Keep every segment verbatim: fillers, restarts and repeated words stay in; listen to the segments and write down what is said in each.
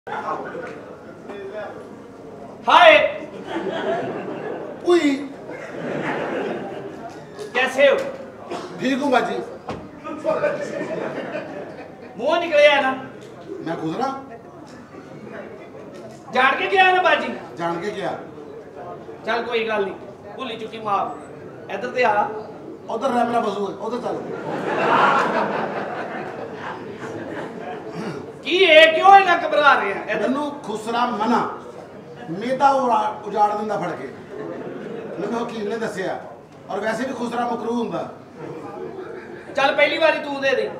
हाय उई कैसे हो? ठीक हूँ बाजी। मुंह निकले है ना? मैं गुजरा जान के गया ना बाजी? जान के गया। चल कोई गल नहीं, भूली चुकी माफ। इधर ते आ। उधर रह, मेरा बजू है, उधर चल। की है क्यों इना घबरा रहे हैं? मैनू खुसरा मना मेदा उजाड़ दिंदा फड़ के, मैनू वकील ने दसिया। और वैसे भी खुसरा मकरू हुंदा। चल पहली बारी तू दे दे।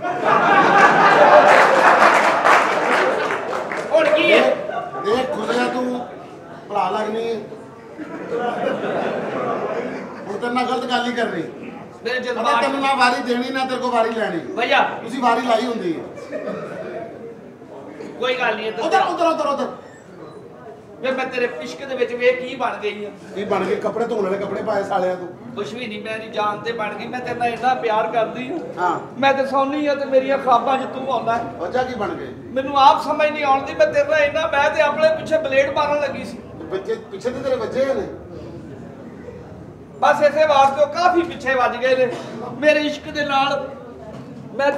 और की है? देख खुसरा तू भला लगनी और तेरे नाल गलत गल नहीं करनी। मेरे पता जज्बात तेन ना वारी देनी ना तेरे को वारी लैनी। भैया तुसी वारी लाई हुंदी है। कोई गल नहीं। उधर उधर उधर उधर फिर मैं तेरे इश्क दे विच वे की बन गई है? की बन गए? कपड़े धोने वाले कपड़े पाए सालिया तू। कुछ भी नहीं, मेरी जान ते बन गई। मैं तेरे नाल इतना प्यार करदी हूं। हां मैं ते सौनी आ ते मेरिया ख्वाबां च तू आउंदा है। वजह की बन गए? मैनू आप समझ नहीं आउंदी। मैं तेरे नाल इतना मैं ते अपने पीछे ब्लेड मारन लगी सी। बच्चे पीछे तो तेरे बच्चे ने बस इसे वास्ते काफी पीछे वज गए ने मेरे इश्क दे नाल। मैं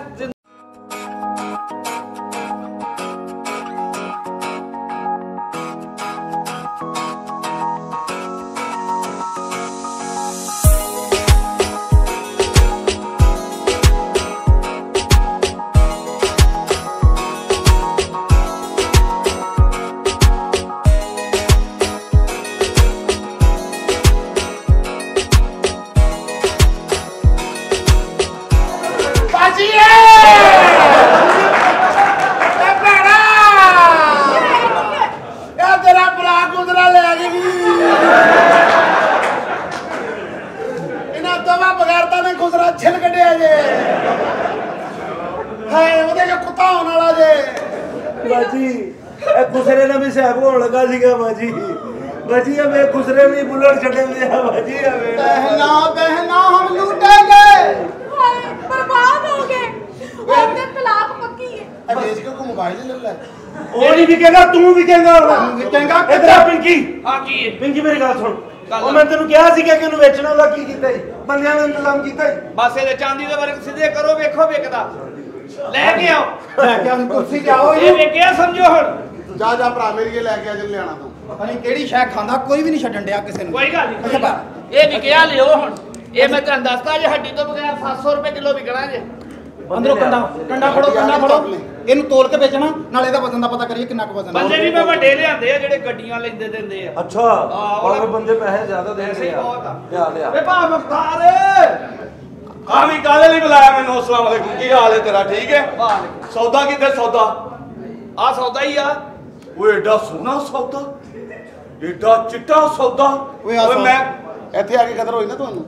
खुसरे ने भी साहब होने लगा सीगा बाजी। बाजी हमें खुसरे में बुलेट छड़े दिया बाजी। हमें बहना बहना हम लूटेंगे, बर्बाद हो गए। हमने तलाक पक्की है। ए बेच के को मोबाइल ले ले। वो नहीं बिकेगा, तू बिकेगा। बिकेगा इधर पिंकी। हां की है? पिंकी मेरी गल सुन। ਉਹ ਮੈਂ ਤੈਨੂੰ ਕਿਹਾ ਸੀ ਕਿ ਇਹਨੂੰ ਵੇਚਣਾ ਉਹਦਾ ਕੀ ਕੀਤਾ ਜੀ? ਬੰਦਿਆਂ ਨੇ ਇੰਤਜ਼ਾਮ ਕੀਤਾ ਜੀ। ਬਸ ਇਹਦੇ ਚਾਂਦੀ ਦੇ ਵਰਕ ਸਿੱਧੇ ਕਰੋ, ਵੇਖੋ ਵਿਕਦਾ। ਲੈ ਕੇ ਆਓ, ਲੈ ਕੇ ਆਓ ਕੁਰਸੀ ਤੇ ਆਓ। ਇਹ ਵੇਖਿਆ ਸਮਝੋ ਹੁਣ। ਜਾ ਜਾ ਭਰਾ ਮੇਰੀ ਇਹ ਲੈ ਕੇ ਆ ਜਨ ਲਿਆਣਾ ਤੂੰ। ਪਤਾ ਨਹੀਂ ਕਿਹੜੀ ਸ਼ੈ ਖਾਂਦਾ, ਕੋਈ ਵੀ ਨਹੀਂ ਛੱਡਣ ਡਿਆ ਕਿਸੇ ਨੂੰ। ਕੋਈ ਗੱਲ ਨਹੀਂ, ਇਹ ਵਿਕਿਆ ਲਿਓ ਹੁਣ। ਇਹ ਮੈਂ ਤੁਹਾਨੂੰ ਦੱਸਦਾ ਜੇ ਹੱਡੀ ਤੋਂ ਬਗੈਰ ਸੱਤ ਸੌ ਰੁਪਏ ਕਿਲੋ ਵਿਕਣਾ ਜੇ। ਅੰਦਰੋਂ ਕੰਡਾ ਕੰਡਾ ਫੜੋ, ਕੰਡਾ ਫੜੋ। ਇਹਨੂੰ ਤੋਲ ਕੇ ਵੇਚਣਾ, ਨਾਲ ਇਹਦਾ ਵਜ਼ਨ ਦਾ ਪਤਾ ਕਰੀਏ ਕਿੰਨਾ ਕੁ ਵਜ਼ਨ ਹੈ। ਬੰਦੇ ਵੀ ਮੈਂ ਵੱਡੇ ਲਿਆਂਦੇ ਆ ਜਿਹੜੇ ਗੱਡੀਆਂ ਲੈਂਦੇ ਦਿੰਦੇ ਆ। ਅੱਛਾ ਉਹ ਬੰਦੇ ਪੈਸੇ ਜ਼ਿਆਦਾ ਦੇ ਐਸੇ ਹੀ ਬਹੁਤ ਆ। ਲਿਆ ਲਿਆ ਵੇ ਭਾ ਮੁਖਤਾਰ ਆ ਵੀ ਕਾਹਦੇ ਲਈ ਬੁਲਾਇਆ ਮੈਨੂੰ? ਅਸਲਾਮ ਵਾਲੇਕੁਮ, ਕੀ ਹਾਲ ਹੈ ਤੇਰਾ? ਠੀਕ ਹੈ। ਵਾਲੇਕੁਮ ਸੌਦਾ ਕਿੱਥੇ? ਸੌਦਾ ਆ ਸੌਦਾ ਹੀ ਆ। ਉਹ ਏਡਾ ਸੋਹਣਾ ਸੌਦਾ, ਏਡਾ ਚਿੱਟਾ ਸੌਦਾ। ਓਏ ਆ ਓਏ ਮੈਂ ਇੱਥੇ ਆ ਕੇ ਕਦਰ ਹੋਈ ਨਾ ਤੁਹਾਨੂੰ।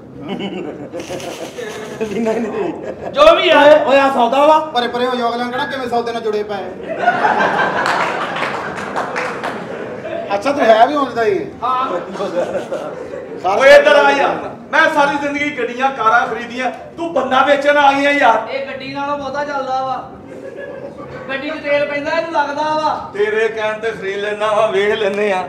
ਜੋ ਵੀ ਆ ਓਏ ਆ ਸੌਦਾ ਵਾ, ਪਰੇ ਪਰੇ ਹੋ ਜਾਓ। ਅਗਲਾ ਕਿਹੜਾ ਕਿਵੇਂ ਸੌਦੇ ਨਾਲ ਜੁੜੇ ਪਏ। ਅੱਛਾ ਤੂੰ ਹੈ ਵੀ ਹੁੰਦਾ ਹੀ। ਹਾਂ। ਓਏ ਇੱਧਰ ਆ ਯਾਰ, ਮੈਂ ਸਾਰੀ ਜ਼ਿੰਦਗੀ ਗੱਡੀਆਂ ਕਾਰਾਂ ਖਰੀਦੀਆਂ, ਤੂੰ ਬੰਦਾ ਵੇਚਣ ਆ ਗਈ ਆ ਯਾਰ। ਇਹ ਗੱਡੀ ਨਾਲੋਂ ਬਹੁਤਾ ਚੱਲਦਾ ਵਾ। ਗੱਡੀ 'ਚ ਤੇਲ ਪੈਂਦਾ ਇਹਨੂੰ ਲੱਗਦਾ ਵਾ। ਤੇਰੇ ਕਹਿਣ ਤੇ ਖਰੀਦ ਲੈਣਾ ਵਾ, ਵੇਖ ਲੈਨੇ ਆ।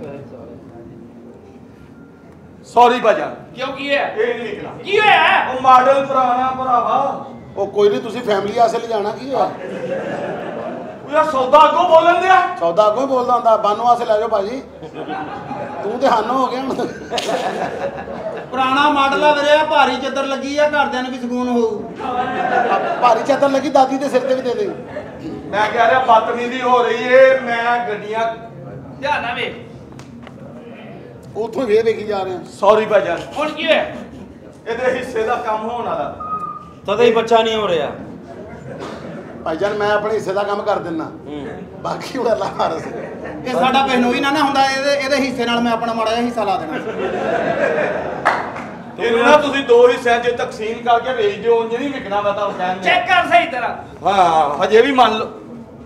ਸੌਰੀ ਭਾਜਾ। ਕਿਉਂ ਕੀ ਹੈ? ਇਹ ਨਹੀਂ ਨਿਕਲਾ। ਕੀ ਹੋਇਆ? ਉਹ ਮਾਡਲ ਪੁਰਾਣਾ ਭਰਾਵਾ। ਉਹ ਕੋਈ ਨਹੀਂ, ਤੁਸੀਂ ਫੈਮਿਲੀ ਆਸੇ ਲਿਜਾਣਾ ਕੀ ਹੋਇਆ? ਉਹ ਯਾਰ ਸੌਦਾ ਅੱਗੋਂ ਬੋਲਣ ਦਿਆ। ਸੌਦਾ ਅੱਗੋਂ ਹੀ ਬੋਲਦਾ ਹੁੰਦਾ। ਬਾਨੋ ਆਸੇ ਲੈ ਜਾਓ ਭਾਜੀ। ਤੂੰ ਤੇ ਹਾਨੋ ਹੋ ਗਿਆ ਹੁਣ। ਪੁਰਾਣਾ ਮਾਡਲ ਆ ਵੀਰੇ, ਭਾਰੀ ਚੱਦਰ ਲੱਗੀ ਆ, ਘਰਦਿਆਂ ਨੂੰ ਵੀ ਸਕੂਨ ਹੋਊ। ਭਾਰੀ ਚਾਦਰ ਲੱਗੀ, ਦਾਦੀ ਦੇ ਸਿਰ ਤੇ ਵੀ ਦੇ ਦੇ। ਮੈਂ ਕਹਿ ਰਿਹਾ ਬਦਤਮੀਜ਼ੀ ਹੋ ਰਹੀ ਏ। ਮੈਂ ਗੱਡੀਆਂ ਧਿਆਨ ਨਾਲ ਵੇਖ। ਉੱਥੋਂ ਵੇ ਵੇਖੀ ਜਾ ਰਹੇ ਆ। ਸੌਰੀ ਭਾਜਾ। ਹੁਣ ਕੀ ਹੋਇਆ? ਇਹਦੇ ਹਿੱਸੇ ਦਾ ਕੰਮ ਹੋਣ ਵਾਲਾ। ਤਦੇ ਹੀ ਬੱਚਾ ਨਹੀਂ ਹੋ ਰਿਹਾ। ਭਾਈਜਾਨ ਮੈਂ ਆਪਣੇ ਹਿੱਸੇ ਦਾ ਕੰਮ ਕਰ ਦਿੰਨਾ, ਬਾਕੀ ਹੁਣ ਅੱਲਾ ਮਾਰਸ। ਇਹ ਸਾਡਾ ਪਹਿਨੋਈ ਨਾ ਨਾ ਹੁੰਦਾ, ਇਹਦੇ ਇਹਦੇ ਹਿੱਸੇ ਨਾਲ ਮੈਂ ਆਪਣਾ ਮਾੜਾ ਜਿਹਾ ਹਿੱਸਾ ਲਾ ਦੇਣਾ। ਇਹਨੂੰ ਨਾ ਤੁਸੀਂ ਦੋ ਹਿੱਸਿਆਂ 'ਚ ਤਕਸੀਮ ਕਰਕੇ ਵੇਚ ਦਿਓ, ਉਂਝ ਨਹੀਂ ਵਿਕਣਾ। ਮੈਂ ਤੁਹਾਨੂੰ ਕਹਿਣ ਚੈੱਕ ਕਰ ਸਹੀ ਤਰ੍ਹਾਂ। ਹਾਂ ਹਜੇ ਵੀ ਮੰਨ ਲਓ।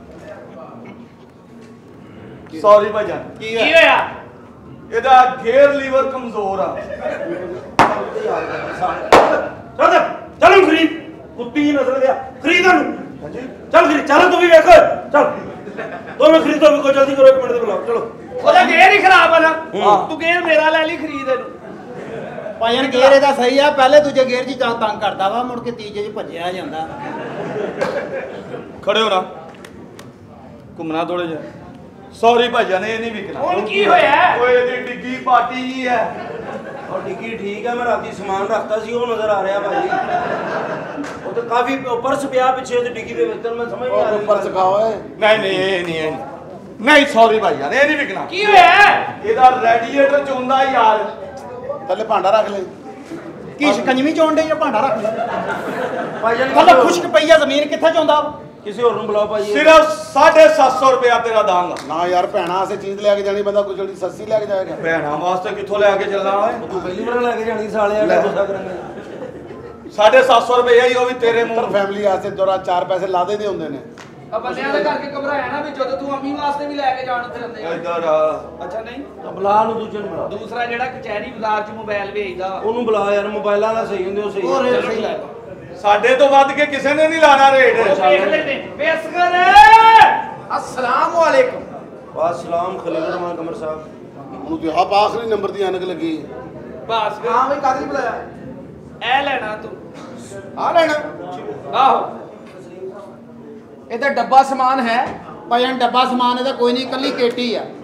ਸੌਰੀ ਭਾਈਜਾਨ। ਕੀ ਹੋਇਆ? ਇਹਦਾ ਗੇਅਰ ਲੀਵਰ ਕਮਜ਼ੋਰ ਆ। ਚੱਲ ਚੱਲ ਖਰੀਦ, ਕੁੱਤੀ ਨਸਲ ਗਿਆ, ਖਰੀਦ ਉਹਨੂੰ। ਚੱਲ ਖਰੀਦ, ਚੱਲ ਤੂੰ ਵੀ ਵੇਖ। ਚੱਲ तो मैं खरीदो भी को जल्दी करो एक मिनट बुलाओ चलो ਉਹਦਾ ਗੇਅਰ ਹੀ ਖਰਾਬ ਆ ਨਾ ਤੂੰ ਗੇਅਰ ਮੇਰਾ ਲੈ ਲਈ ਖਰੀਦ ਇਹਨੂੰ ਭਾਈਆਂ ਗੇਅਰ ਇਹਦਾ ਸਹੀ ਆ ਪਹਿਲੇ ਦੂਜੇ ਗੇਅਰ 'ਚ ਜਾਂ ਤੰਗ ਕਰਦਾ ਵਾ ਮੁੜ ਕੇ ਤੀਜੇ 'ਚ ਭੱਜਿਆ ਜਾਂਦਾ ਖੜੇ ਹੋ ਨਾ ਘੁੰਮਣਾ ਥੋੜੇ ਜਿਹਾ ਸੌਰੀ ਭਾਈਜਾਨ ਇਹ ਨਹੀਂ ਵਿਕਣਾ ਹੁਣ ਕੀ ਹੋਇਆ ਓਏ ਇਹਦੀ ਡਿੱਗੀ ਪਾਟੀ ਜੀ ਹੈ और डिग्गी ठीक है मैं राती समान रखता सी वो नजर आ रहा भाई वो तो काफी पर्स पिया पीछे तो डिग्गी पे बेहतर मैं समझ नहीं आ रही पर्स खाओ है ਨਹੀਂ ਨਹੀਂ ਇਹ ਨਹੀਂ ਇਹ ਨਹੀਂ ਸੌਰੀ ਭਾਈਜਾਨ ਇਹ ਨਹੀਂ ਵਿਕਣਾ ਕੀ ਹੋਇਆ ਇਹਦਾ ਰੈਡੀਏਟਰ ਚੋਂਦਾ ਯਾਰ थल्ले भांडा रख ले ਕੀ ਸ਼ਿਕੰਜਵੀ ਚੋਣ ਦੇ ਜਾਂ ਭਾਂਡਾ ਰੱਖ ਲੈ भाईजान ਕੱਲਾ ਖੁਸ਼ਕ ਪਈ ਆ ਜ਼ਮੀਨ ਕਿੱਥੇ ਚੋਂਦਾ किसी और बुलाओ भाई ਸਿਰਫ ਸਾਢੇ ਸੱਤ ਸੌ ਰੁਪਇਆ ਤੇਰਾ ਦਾਂਗਾ ना यार भैणा से चीज लेके जानी बंदा कुछ जल्दी सस्ती लेके जाएगा ਭੈਣਾਂ ਵਾਸਤੇ ਕਿੱਥੋਂ ਲੈ ਕੇ ਚੱਲਣਾ ਓਏ तू पहली बार लेके जानी साले ले। गुस्सा करेंगे ਸਾਢੇ ਸੱਤ ਸੌ ਰੁਪਇਆ ਹੀ ਉਹ ਵੀ ਤੇਰੇ तर ਮੂੰਹ फैमिली वास्ते दोरा चार पैसे लादे दे होंदे ने ਆ ਬੰਦਿਆਂ ਦੇ ਕਰਕੇ ਘਬਰਾਇਆ ਨਾ ਵੀ ਜਦੋਂ ਤੂੰ ਅੰਮੀ ਵਾਸਤੇ ਵੀ ਲੈ ਕੇ ਜਾਣ ਉੱਤੇ ਹੁੰਦੇ ਆ ਇੱਧਰ ਆ ਅੱਛਾ ਨਹੀਂ अब बुला लो दूजे बुला ਦੂਸਰਾ ਜਿਹੜਾ ਕਚਹਿਰੀ ਬਾਜ਼ਾਰ 'ਚ ਮੋਬਾਈਲ ਵੇਚਦਾ ਉਹਨੂੰ ਬੁਲਾ ਯਾਰ ਮੋਬਾਈਲਾਂ ਦਾ ਸਹੀ ਹੁੰਦੇ ਉਹ ਸਹੀ ਉਹ ਰੇਟ ਚਲੋ ਸਹੀ ਲੈ ਆ ਸਾਡੇ ਤੋਂ ਵੱਧ ਕੇ ਕਿਸੇ ਨੇ ਨਹੀਂ ਲਾਣਾ ਰੇਟ ਉਹ ਵੇਖ ਲੈਂਦੇ ਬੇਸਗਰ ਅਸਲਾਮ ਵਾਲੇਕੁਮ वासलाम खलील रहमान कमर साहब ਉਹਨੂੰ ਤੇ ਆਪ ਆਖਰੀ ਨੰਬਰ ਦੀ ਐਨਕ ਲੱਗੀ ਬਾਸਗਰ ਹਾਂ ਬਈ ਕਾਦੀ ਬੁਲਾਇਆ ਐ ਲੈਣਾ ਤੂੰ ਆ ਲੈਣਾ ਆਹੋ ਇਹਦਾ ਡੱਬਾ ਸਮਾਨ ਹੈ ਭਾਈਜਾਨ ਡੱਬਾ ਸਮਾਨ ਇਹਦਾ ਕੋਈ ਨਹੀਂ ਇਕੱਲੀ ਕੇਟੀ ਆ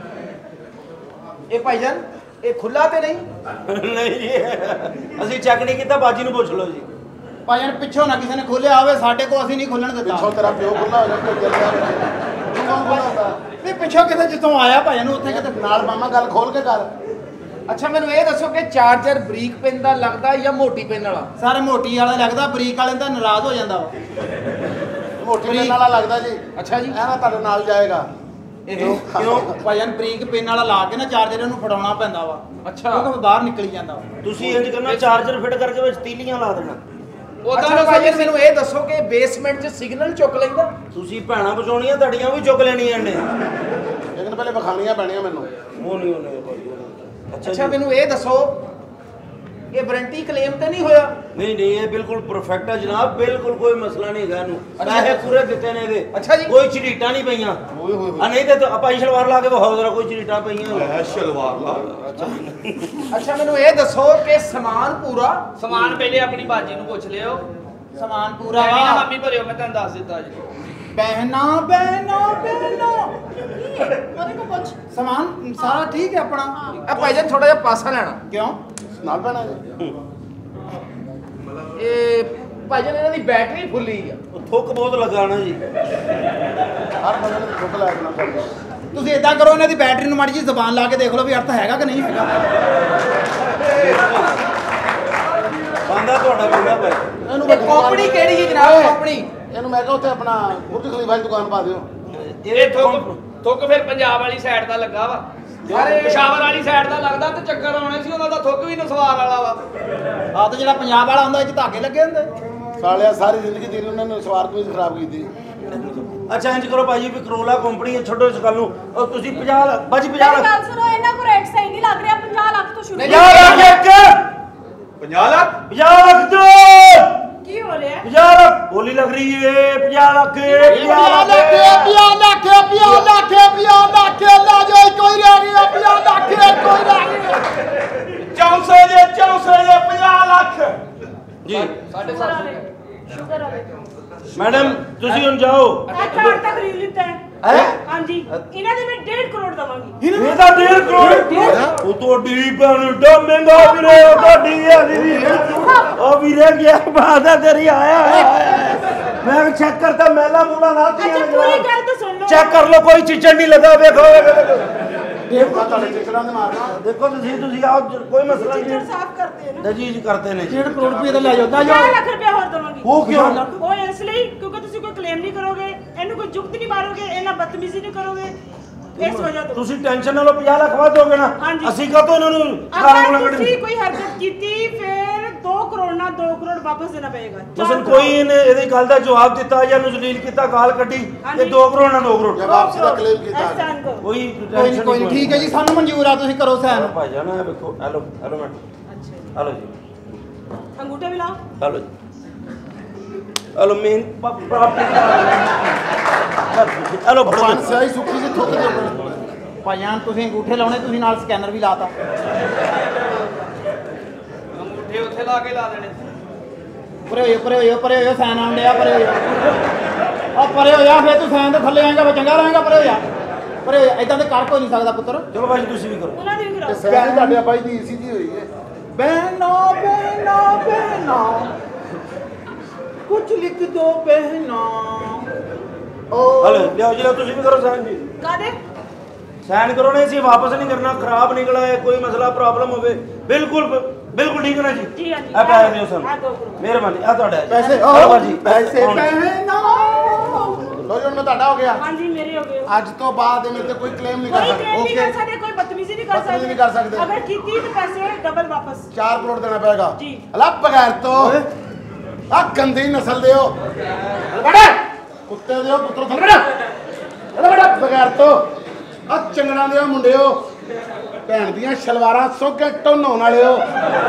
ਇਹ ਭਾਈਜਾਨ ਇਹ ਖੁੱਲਾ ਤੇ ਨਹੀਂ ਨਹੀਂ ਜੀ ਅਸੀਂ ਚੈੱਕ ਨਹੀਂ ਕੀਤਾ ਬਾਜੀ ਨੂੰ ਪੁੱਛ ਲਓ ਜੀ ਭਾਈਜਾਨ ਪਿੱਛੋਂ ਨਾ ਕਿਸੇ ਨੇ ਖੋਲਿਆ ਹੋਵੇ ਸਾਡੇ ਕੋਲ ਅਸੀਂ ਨਹੀਂ ਖੋਲਣ ਦਿੱਤਾ ਪਿੱਛੋਂ ਤੇਰਾ ਪਿਓ ਖੁੱਲਾ ਹੋ ਜਾਂਦਾ ਚੱਲ ਜਾ ਤੂੰ ਕੌਣ ਖੁੱਲਾ ਹੁੰਦਾ ਨਹੀਂ ਪਿੱਛੋਂ ਕਿਤੇ ਜਿੱਥੋਂ ਆਇਆ ਭਾਈਜਾਨ ਉੱਥੇ ਕਿਤੇ ਨਾਲ ਮਾਮਾ ਗੱਲ ਖੋਲ ਕੇ ਕਰ ਅੱਛਾ ਮੈਨੂੰ ਇਹ ਦੱਸੋ ਕਿ ਚਾਰਜਰ ਬਰੀਕ ਪੈਨ ਦਾ ਲੱਗਦਾ ਜਾਂ ਮੋਟੀ ਪੈਨ ਵਾਲਾ ਸਾਰੇ ਮੋਟੀ ਵਾਲਾ ਲੱਗਦਾ ਬਰੀਕ ਵਾਲੇ ਦਾ ਨਾਰਾਜ਼ ਹੋ ਜਾਂਦਾ ਵਾ ਮੋਟੀ ਪੈਨ ਵਾਲਾ ਲੱਗਦਾ ਜੀ ਅੱਛਾ ਜੀ ਇਹ ਨਾ ਤੁਹਾਡੇ ਨਾਲ ਜਾਏਗਾ ਇਹ ਕਿਉਂ ਭਾਈਜਾਨ ਬਰੀਕ ਪੈਨ ਵਾਲਾ ਲਾ ਕੇ ਨਾ ਚਾਰਜਰ ਉਹਨੂੰ ਫੜਾਉਣਾ ਪੈਂਦਾ ਵਾ ਅੱਛਾ ਕਿਉਂਕਿ ਬਾਹਰ ਨਿਕਲੀ ਜਾਂਦਾ ਵਾ ਤੁਸੀਂ ਇੰਜ ਕਰਨਾ ਚਾਰਜਰ ਫਿੱਟ ਕਰਕੇ ਵਿੱਚ ਤੀਲੀਆਂ ਲਾ ਦੇਣਾ ਉਹਦਾ ਭਾਜੀ ਮੈਨੂੰ ਇਹ ਦੱਸੋ ਕਿ ਬੇਸਮੈਂਟ 'ਚ ਸਿਗਨਲ ਚੁੱਕ ਲੈਂਦਾ ਤੁਸੀਂ ਭੈਣਾਂ ਬਚਾਉਣੀਆਂ ਤੁਹਾਡੀਆਂ ਵੀ ਚੁੱਕ ਲੈਣੀਆਂ ਨੇ ਲੇਕਿਨ ਪਹਿਲੇ ਵਿਖਾਣੀਆਂ ਪੈਣੀਆਂ ਮੈਨੂੰ ਉਹ ਨਹੀਂ ਉਹਨੇ ਅੱਛਾ ਅੱਛਾ ਜੀ ਮੈਨੂੰ ਇਹ ਦੱਸੋ ਇਹ ਵਾਰੰਟੀ ਕਲੇਮ ਤੇ ਨਹੀਂ ਹੋਇਆ ਨਹੀਂ ਨਹੀਂ ਇਹ ਬਿਲਕੁਲ ਪਰਫੈਕਟ ਹੈ ਜਨਾਬ ਬਿਲਕੁਲ ਕੋਈ ਮਸਲਾ ਨਹੀਂ ਹੈਗਾ ਇਹਨੂੰ ਅੱਛਾ। ਪੈਸੇ ਪੂਰੇ ਦਿੱਤੇ ਨੇ ਇਹਦੇ ਅੱਛਾ ਜੀ। ਕੋਈ ਝਰੀਟਾਂ ਨਹੀਂ ਪਈਆਂ ਓਏ ਹੋਏ ਆ ਨਹੀਂ ਤੇ ਆਪਾਂ ਸ਼ਲਵਾਰ ਲਾ ਕੇ ਵਿਖਾਓ ਜਰਾ ਕੋਈ ਝਰੀਟਾਂ ਪਈਆਂ ਲੈ ਸ਼ਲਵਾਰ ਲਾ ਅੱਛਾ ਮੈਨੂੰ ਇਹ ਦੱਸੋ ਕਿ ਸਮਾਨ ਪੂਰਾ ਸਮਾਨ ਪਹਿਲੇ ਆਪਣੀ ਬਾਜੀ ਨੂੰ ਪੁੱਛ ਲਿਓ ਸਮਾਨ ਪੂਰਾ ਐਵੇਂ ਨਾ ਵਾ ਮੰਮੀ ਭਰਿਓ ਮੈਂ ਤੁਹਾਨੂੰ ਦੱਸ ਦਿੱਤਾ ਜੀ ਬਹਿਨਾ ਬਹਿਨਾ ਬਹਿਨਾ ਉਹਦੇ ਕੋ ਪੁੱਛ ਸਮਾਨ ਸਾਰਾ ਠੀਕ ਹੈ ਆਪਣਾ ਆ ਭਾਈ ਜੀ ਥੋੜਾ ਜਿਹਾ ਪਾਸਾ ਲੈਣਾ ਕਿਉਂ ਨਾਲ ਪੈਣਾ ਜੀ ਇਹ ਭਾਈ ਜੀ ਇਹਨਾਂ ਦੀ ਬੈਟਰੀ ਫੁੱਲੀ ਆ ਉਹ ਥੁੱਕ ਬਹੁਤ ਲੱਗਾ ਨਾ ਜੀ ਹਰ ਬੰਦੇ ਨੂੰ ਚੁੱਕ ਲੈ ਕੇ ਨਾ ਕਰਨੀ ਤੁਸੀਂ ਇਦਾਂ ਕਰੋ ਇਹਨਾਂ ਦੀ ਬੈਟਰੀ ਨੂੰ ਮਾੜੀ ਜੀ ਜ਼ਬਾਨ ਲਾ ਕੇ ਦੇਖ ਲਓ ਵੀ ਅਰਥ ਹੈਗਾ ਕਿ ਨਹੀਂ ਹੈਗਾ ਬੰਦਾ ਤੁਹਾਡਾ ਬੰਦਾ ਭਾਈ ਇਹਨੂੰ ਇਹ ਕੰਪਨੀ ਕਿਹੜੀ ਜੀ ਜਨਾਬ ਕੰਪਨੀ ਇਹਨੂੰ ਮੈਂ ਕਿਹਾ ਉੱਥੇ ਆਪਣਾ ਬੁਰਜ ਖਲੀਫਾ ਦੀ ਦੁਕਾਨ ਪਾ ਦਿਓ ਇਹ ਥੁੱਕ ਥੁੱਕ ਫਿਰ ਪੰਜਾਬ ਵਾਲੀ ਸਾਈਡ ਦਾ ਲੱਗਾ ਵਾ ਸਾਰੇ ਪਿਸ਼ਾਵਰ ਵਾਲੀ ਸਾਈਡ ਦਾ ਲੱਗਦਾ ਤੇ ਚੱਕਰ ਆਉਣੇ ਸੀ ਉਹਨਾਂ ਦਾ ਥੁੱਕ ਵੀ ਨਸਵਾਰ ਵਾਲਾ ਵਾ ਆ ਤਾਂ ਜਿਹੜਾ ਪੰਜਾਬ ਵਾਲਾ ਹੁੰਦਾ ਇਹ 'ਚ ਧਾਗੇ ਲੱਗੇ ਹੁੰਦੇ ਸਾਲਿਆ ਸਾਰੀ ਜ਼ਿੰਦਗੀ ਤੇਰੀ ਉਹਨਾਂ ਨੇ ਸਵਾਰਥ ਵਿੱਚ ਖਰਾਬ ਕੀਤੀ ਅੱਛਾ ਇੰਜ ਕਰੋ ਭਾਜੀ ਵੀ ਕਰੋਲਾ ਕੰਪਨੀ ਹੈ ਛੱਡੋ ਇਸ ਗੱਲ ਨੂੰ ਉਹ ਤੁਸੀਂ ਪੰਜਾਹ ਲੱਖ ਬਾਜੀ ਪੰਜਾਹ ਮੇਰੀ ਲੱਖ ਗੱਲ ਸੁਣੋ ਇਹਨਾਂ ਕੋ ਰੇਟ ਸਹੀ ਨਹੀਂ ਲੱਗ ਰਿਹਾ ਪੰਜਾਹ ਲੱਖ ਤੋਂ ਸ਼ੁਰੂ ਪੰਜਾਹ ਲੱਖ ਇੱਕ ਪੰਜਾਹ ਲੱਖ ਪੰਜਾਹ ਲੱਖ ਦੋ ਕੀ ਹੋ ਰਿਹਾ ਹੈ ਪੰਜਾਹ ਲੱਖ ਬੋਲੀ ਲੱਗ ਰਹੀ ਏ ਪੰਜਾਹ ਲੱਖ ਪੰਜਾਹ ਲੱਖ ਪੰਜਾਹ ਲੱਖ ਪੰਜਾਹ ਲੱਖ ਪੰਜਾਹ ਲੱਖ ਲਾ ਜੋ ਕੋਈ ਰਹਿ ਗਿਆ ਪੰਜਾਹ ਲੱਖ ਕੋਈ ਰਹਿ ਗਿਆ ਚੌਂਸਠ ਜੇ ਚੌਂਸਠ ਜੇ ਪੰਜਾਹ ਲੱਖ ਜੀ ਸਾਡੇ ਸ਼ੁਕਰ ਸਾਥ ਆਵੇ ਸ਼ੁਕਰ ਆਵੇ ਮੈਡਮ ਤੁਸੀਂ ਹੁਣ ਜਾਓ ਇਹ ਕਾਰ ਤਾਂ ਖਰੀਦ ਲਿੱਤਾ ਹੈ ਹੈ ਹਾਂਜੀ ਇਹਨਾਂ ਦੇ ਮੈਂ ਡੇਢ ਕਰੋੜ ਦਵਾਂਗੀ ਇਹਦਾ ਡੇਢ ਕਰੋੜ ਉਹ ਤੋਂ ਡੀਪ ਡਾ ਮਹਿੰਗਾ ਵੀਰੇ ਉਹ ਤਾਂ ਡੀ ਆ ਦੀਦੀ ਉਹ ਵੀਰੇ ਗਿਆ ਬਾਦਾ ਤੇਰੀ ਆਇਆ ਆਇਆ ਮੈਂ ਚੈੱਕ ਕਰਤਾ ਮੈਲਾ ਮੂਲਾ ਨਾ ਅੱਛਾ ਪੂਰੀ ਗੱਲ ਤਾਂ ਸੁਣ ਲਓ ਚੈੱਕ ਕਰ ਲਓ ਕੋਈ ਚੀਚੜ ਨਹੀਂ ਲੱਗਾ ਵੇਖੋ ਇਹ ਤੁਹਾਡੇ ਚਿਕੜਾਂ ਦੇ ਮਾਰਨਾ ਦੇਖੋ ਤੁਸੀਂ ਤੁਸੀਂ ਆਓ ਕੋਈ ਮਸਲਾ ਨਹੀਂ ਚਿੱਟਰ ਸਾਫ਼ ਕਰਦੇ ਨੇ ਜੀ ਜੀ ਕਰਦੇ ਨੇ ਡੇਢ ਕਰੋੜ ਰੁਪਏ ਦਾ ਲੈ ਜਾਓ ਦਾ ਪੰਜਾਹ ਲੱਖ ਰੁਪਏ ਹੋਰ ਦਵਾਂਗੀ ਉਹ ਕਿਉਂ ਉਹ ਇਸ ਲਈ ਕਿਉਂਕਿ ਤੁਸੀਂ ਕੋਈ ਕਲੇਮ ਨਹੀਂ ਕਰੋਗੇ ਇਹਨੂੰ ਕੋਈ ਜੁਗਤ ਨਹੀਂ ਮਾਰੋਗੇ ਇਹਨਾਂ ਬਦਤਮੀਜ਼ੀ ਨਹੀਂ ਕਰੋਗੇ ਇਸ ਵਜ੍ਹਾ ਤੋਂ ਤੁਸੀਂ ਟੈਨਸ਼ਨ ਨਾ ਲਓ ਪੰਜਾਹ ਲੱਖ ਵੱਧ ਦੋਗੇ ਨਾ ਹਾਂਜੀ। ਅਸੀਂ ਕਾਹਤੋਂ ਇਹਨਾਂ ਨੂੰ ਗਾਲਾਂ ਅਗਰ ਗੁਲਾਂ ਤੁਸੀਂ ਕੱਢਣੀ ਕੋਈ ਹਰਕਤ ਕੀਤੀ ਫਿਰ ਦੋ ਕਰੋੜ ਨਾਲ ਦੋ ਕਰੋੜ ਵਾਪਸ ਦੇਣਾ ਪਏਗਾ ਚਾਰ ਮਸਲ ਕਰੋੜ। ਕੋਈ ਇਹਨੇ ਇਹਦੀ ਗੱਲ ਦਾ ਜਵਾਬ ਦਿੱਤਾ ਜਾਂ ਨੂੰ ਜ਼ਲੀਲ ਕੀਤਾ ਗਾਲ ਕੱਢੀ ਤੇ ਹਾਂਜੀ। ਦੋ ਕਰੋੜ ਨਾ ਦੋ ਕਰੋੜ ਜਾਂ ਵਾਪਸੀ ਦਾ ਕਲੇਮ ਕੀਤਾ ਅਹਿਸਾਨ ਕਰੋ। ਕੋਈ ਕੋਈ ਨਹੀਂ ਕੋਈ ਨਹੀਂ ਠੀਕ ਹੈ ਜੀ ਸਾਨੂੰ ਮਨਜ਼ੂਰ ਆ ਤੁਸੀਂ ਕਰੋ ਸੈਨ ਭਾਈ ਜਾਨ ਇਹ ਵੇਖੋ ਹੈਲੋ ਹੈਲੋ ਮੈਡਮ ਅੱਛਾ ਜੀ। ਹੈਲੋ ਜੀ ਅੰਗੂਠਾ ਵੀ ਲਾਓ ਹੈਲੋ ਜੀ ਹੈਲੋ ਮੇਨ ਪ੍ਰਾਪਰਟੀ ਹਲੋ ਫੜੋ ਪੰਜ ਸਿਆਹੀ ਸੁੱਕੀ ਜੀ ਥੁੱਕ ਦਿਓ ਭਾਈਆਂ ਤੁਸੀਂ ਅੰਗੂਠੇ ਲਾਉਣੇ, ਤੁਸੀਂ ਨਾਲ ਸਕੈਨਰ ਵੀ ਲਾਤਾ। ਅੰਗੂਠੇ ਉੱਥੇ ਲਾ ਕੇ ਲਾ ਦੇਣੇ। ਪਰੇ ਹੋਇਓ ਪਰੇ ਹੋਇਓ ਪਰੇ ਹੋਇਓ ਸਾਈਨ ਆਉਣ ਡਿਆ, ਪਰੇ ਹੋਇਓ। ਆ ਪਰੇ ਹੋਇਆ, ਫੇਰ ਤੂੰ ਸਾਈਨ ਦੇ ਥੱਲੇ ਆਏਗਾ, ਫੇਰ ਚੰਗਾ ਰਹੇਗਾ। ਪਰੇ ਹੋਇਆ ਪਰੇ ਹੋਇਆ, ਏਦਾਂ ਤੇ ਕਰ ਕੋਈ ਨਹੀਂ ਸਕਦਾ ਪੁੱਤਰ। ਚਲੋ ਭਾਜੀ ਤੁਸੀਂ ਵੀ ਕਰੋ। ਉਹਨਾਂ ਦੀ ਵੀ ਕਰਾਓ। ਸਹਿਣ ਤੁਹਾਡੇ ਬਾਈ ਦੀ ਈਸੀ ਜੀ ਹੋਈ ਹੈ। बहना बहना बहना कुछ लिख दो बहना। ਹਲੇ ਲਿਆਓ ਜੀ, ਲਿਆਓ ਤੁਸੀਂ ਵੀ ਕਰੋ ਸਾਈਨ ਜੀ। ਕਾਦੇ ਸਾਈਨ ਕਰੋ ਨੇ, ਅਸੀਂ ਵਾਪਸ ਨਹੀਂ ਕਰਨਾ। ਖਰਾਬ ਨਿਕਲਾ ਹੈ, ਕੋਈ ਮਸਲਾ ਪ੍ਰੋਬਲਮ ਹੋਵੇ ਬਿਲਕੁਲ ਬਿਲਕੁਲ ਠੀਕ ਹੈ ਨਾ ਜੀ। ਜੀ ਹਾਂ ਜੀ। ਆ ਪੈਸੇ ਦਿਓ ਸਾਨੂੰ, ਆ ਦੋ ਕਰੋ। ਮਿਹਰਬਾਨੀ। ਆ ਤੁਹਾਡਾ ਪੈਸੇ ਆਓ ਭਾਜੀ ਪੈਸੇ ਆਉਣ। ਬਹਿਨਾ ਲੋ ਜੀ ਹੁਣ ਮੈਂ ਤੁਹਾਡਾ ਹੋ ਗਿਆ। ਹਾਂਜੀ ਮੇਰੇ ਹੋ ਗਏ। ਅੱਜ ਤੋਂ ਬਾਅਦ ਮੇਰੇ ਤੇ ਕੋਈ ਕਲੇਮ ਨਹੀਂ ਕਰ ਕੋਈ ਸਕਦਾ। ਕਲੇਮ ਨਹੀਂ ਕਰ ਸਕਦੇ, ਕੋਈ ਬਦਤਮੀਜ਼ੀ ਨਹੀਂ ਕਰ ਸਕਦੇ। ਬਦਤਮੀਜ਼ੀ ਨਹੀਂ ਕਰ ਸਕਦੇ। ਅਗਰ ਕੀਤੀ ਤਾਂ ਪੈਸੇ ਡਬਲ ਵਾਪਸ। ਚਾਰ ਕਰੋੜ ਦੇਣਾ ਪਏਗਾ ਜੀ। ਅਲਾ ਬਗੈਰ ਤੋਂ ਆ ਗੰਦੀ ਨਸਲ ਦੇ ਹੋ ਬੜਾ ਕੁੱਤੇ ਦੇ ਹੋ, ਪੁੱਤਰ ਥੱਲੇ ਬੜਾ ਅਲਾ ਬੜਾ ਬਗੈਰ ਤੋਂ ਆ ਚੰਗਣਾ ਦੇ ਹੋ ਮੁੰਡੇ ਹੋ, ਭੈਣ ਦੀਆਂ ਸ਼ਲਵਾਰਾਂ ਸੋਗੇ ਟੋਨਾਉਣ ਵਾਲੇ ਹੋ।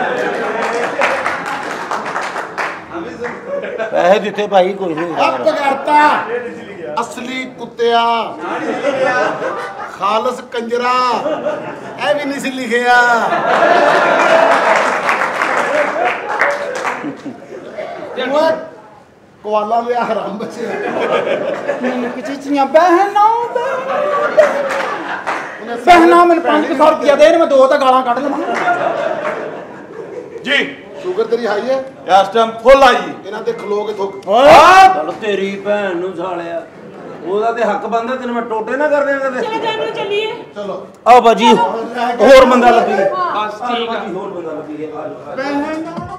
ਪੈਸੇ ਦਿੱਤੇ ਭਾਈ, ਕੋਈ ਨਹੀਂ। ਆ ਬਗੈਰਤਾ ਅਸਲੀ ਕੁੱਤਿਆ ਖਾਲਸ ਕੰਜਰਾ, ਇਹ ਵੀ ਨਹੀਂ ਸੀ ਲਿਖਿਆ। ਓਏ ਕੁਆਲਾ ਲਿਆ ਹਰਾਮ ਬੱਚੇ ਕਿਚੀਚੀਆਂ ਬਹਿਨਾ ਬਹਿਨਾ ਮੈਨੂੰ ਪੰਜ ਸੌ ਰੁਪਇਆ ਦੇ, ਮੈਂ ਦੋ ਤਾਂ ਗਾਲਾਂ ਕੱਢ ਲਵਾਂ। ਜੀ ਸ਼ੂਗਰ ਤੇਰੀ ਹਾਈ ਹੈ, ਇਸ ਟਾਈਮ ਫੁੱਲ ਆਈ। ਇਹਨਾਂ ਦੇ ਖਲੋ ਕੇ ਥੁੱਕ। ਚਲ ਤੇਰੀ ਭੈਣ ਨੂੰ ਸਾਲਿਆ, ਉਹਦਾ ਤੇ ਹੱਕ ਬਣਦਾ, ਤੈਨੂੰ ਮੈਂ ਟੋਟੇ ਨਾ ਕਰ ਦਿਆਂ ਕਦੇ। ਚਲੋ ਜਾਨੂ ਚੱਲੀਏ। ਚਲੋ ਆਓ ਬਾਜੀ, ਹੋਰ ਬੰਦਾ ਲੱਭੀ। ਬਸ ਠੀਕ ਆ। ਹੋਰ ਬੰਦਾ ਲੱਭੀ। ਬਹਿਨਾ